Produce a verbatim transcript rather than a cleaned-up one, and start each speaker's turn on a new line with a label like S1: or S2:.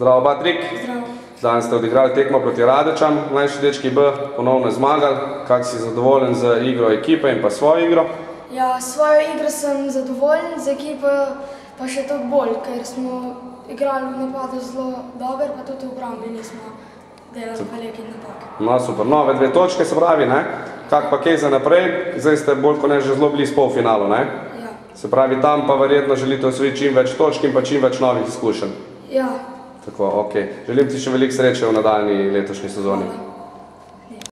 S1: Zdravo, Patrik.
S2: Zdravo.
S1: Danes ste odigrali tekmo proti Radečam, mlajši dečki B, ponovno zmagali. Kak si zadovoljen z igro ekipe in pa svojo igro?
S2: Ja, s svojo igro sem zadovoljen, z ekipo pa še toliko bolj, ker smo igrali v napadu zelo dober, pa tudi v obrambi nismo delali velikih napak.
S1: No, super. Nove dve točke se pravi, ne? Kak pa kaj za naprej? Zdaj ste bolj kot ne že zelo blizu polfinalu, ne?
S2: Ja.
S1: Se pravi, tam pa verjetno želite osvojiti čim več točk in pa čim več novih izkušenj.
S2: Ja.
S1: Tako, ok. Želim ti še veliko sreče v nadaljnji letošnji sezoni.
S2: Hvala.